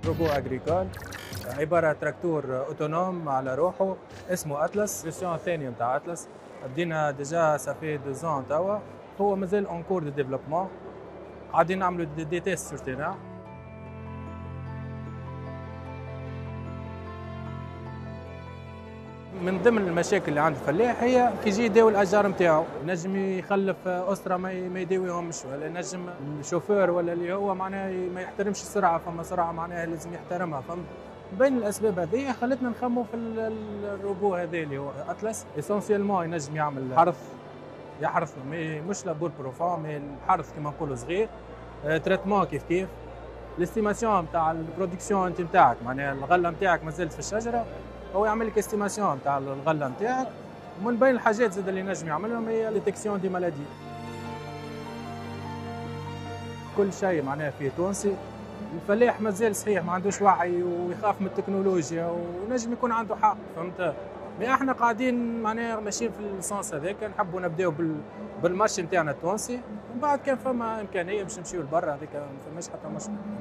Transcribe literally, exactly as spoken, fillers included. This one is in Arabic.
روبو اجريكول، عباره تراكتور اوتونوم على روحه اسمه اتلس، الفيرسيون الثانيه نتاع اتلس. بدينا ديجا سافي دو زون توا، هو مازال اون كور دو ديفلوبمون، قاعدين نعملوا دي, دي تيست سور تيران. من ضمن المشاكل اللي عند الفلاح هي كي يجي يداوي الاشجار نتاعو، ينجم يخلف اسره ما ما يداويهمش، ولا ينجم الشوفير ولا اللي هو معناها ما يحترمش السرعه، فما سرعه معناها لازم يحترمها. فما بين الاسباب هذه خلتنا نخمو في الروبو هذا اللي هو اتلس. اسونسيالمون ينجم يعمل حرث، يحرث مش لابور بروفون، مي الحرث كما نقولوا صغير. تريتمون كيف كيف. الاستيماسيون نتاع البرودكسيون انت نتاعك، معناها الغله نتاعك مازالت في الشجره، هو يعمل لك استيماسيون نتاع الغله نتاعك. ومن بين الحاجات زاد اللي نجم يعملهم هي ديتيكسيون دي مالادي. كل شيء معناها فيه تونسي. الفلاح مازال صحيح ما عندوش وعي ويخاف من التكنولوجيا، ونجم يكون عنده حق، فهمت؟ مي احنا قاعدين معناها ماشيين في السونس هذاك، نحبوا نبداو بالمارشي نتاعنا التونسي، ومن بعد كان فما امكانيه باش نمشيو لبرا هذيك ما فماش حتى مشكل.